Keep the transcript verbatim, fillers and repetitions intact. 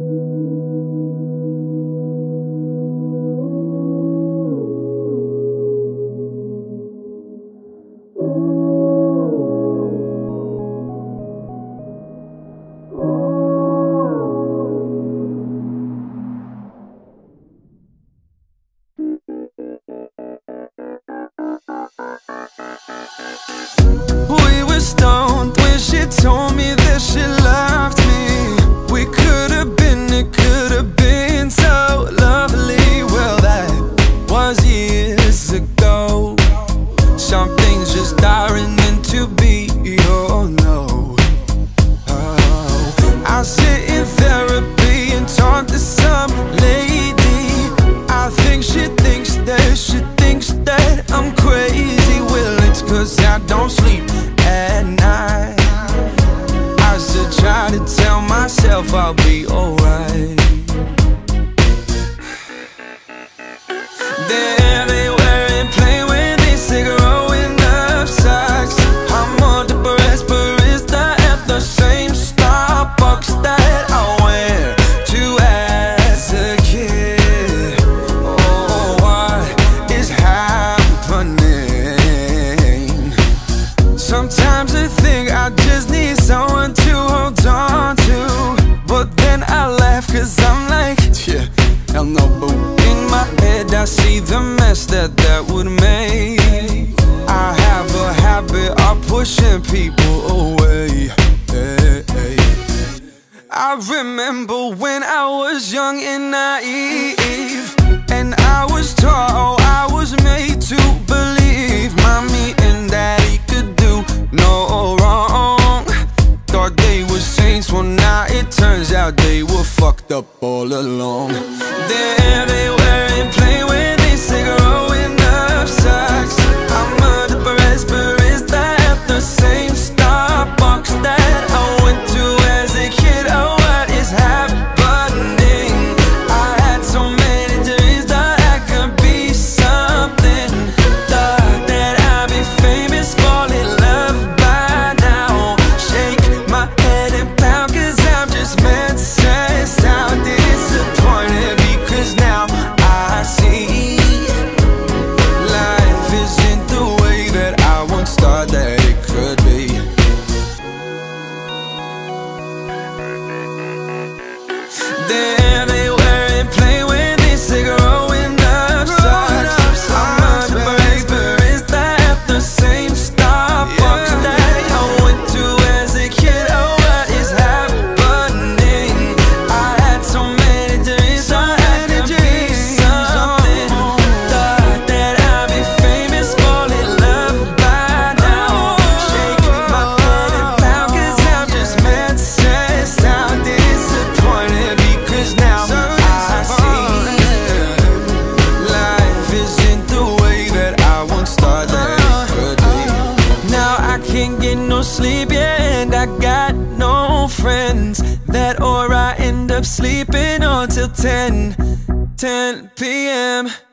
We were stoned when she told me that she loved me. We could have been, it could have been so lovely. Well, that was years ago. Some things just aren't meant to be, oh no. Oh, I sit in therapy and talk to some lady. I think she thinks that, she thinks that I'm crazy. Well, it's cause I don't sleep at night. I still try to tell myself I'll be alright. They're everywhere and play with these cigarettes, rolling up socks. I'm on the barista at the same Starbucks that I went to as a kid. Oh, what is happening? Sometimes I think I just need someone to hold on to, but then I laugh cause I'm like, yeah, hell no, boo. In my head I see the mess that that would make. I have a habit of pushing people away. Hey, hey. I remember when I was young and naive, and I was taught, oh, I was made to believe mommy and daddy could do no wrong. Thought they were saints, well now it turns out they were fucked up all along. They're everywhere and play with these cigarettes, rolling up socks. I'm a barista at the same Starbucks that I went to as a kid. Oh, what is happening? I had so many dreams that I could be something. Thought that I'd be famous, fall in love by now. Shake my head and pound cause I'm just mad, stressed out, disappointed because now I see life isn't the way that I once thought that it could be. They're everywhere and play with these cigarettes, rolling up socks. I'm a barista at the same Starbucks that I went to as a kid. Oh, what is happening? I had so many dreams, thought I could be something. Thought that I'd be famous, fall in love by now. Shake my head and pound cause I'm just mad, stressed out, disappointed because now I see life isn't the way that I once thought that it could be. Now I can't get no sleep, yeah, and I got no friends. That or I end up sleeping until ten p m